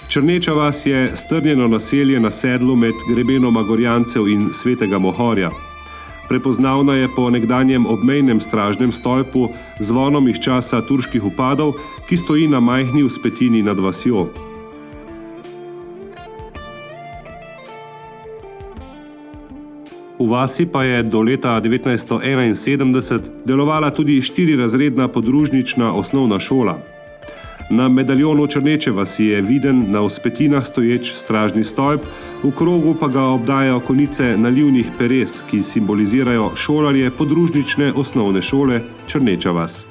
Črneča vas je strnjeno naselje na sedlu med grebenoma Gorjancev in Svetega Mohorja. Prepoznavna je po nekdanjem obmejnem stražnem stolpu z zvonom iz časa turških vpadov, ki stoji na majhni vzpetini nad vasjo. V vasi pa je do leta 1971 delovala tudi 4-razredna podružnična osnovna šola. Na medaljonu Črneče vasi je viden na vzpetinah stoječ stražni stolp, v krogu pa ga obdajajo konice nalivnih peres, ki simbolizirajo šolarje podružnične osnovne šole Črneča vas.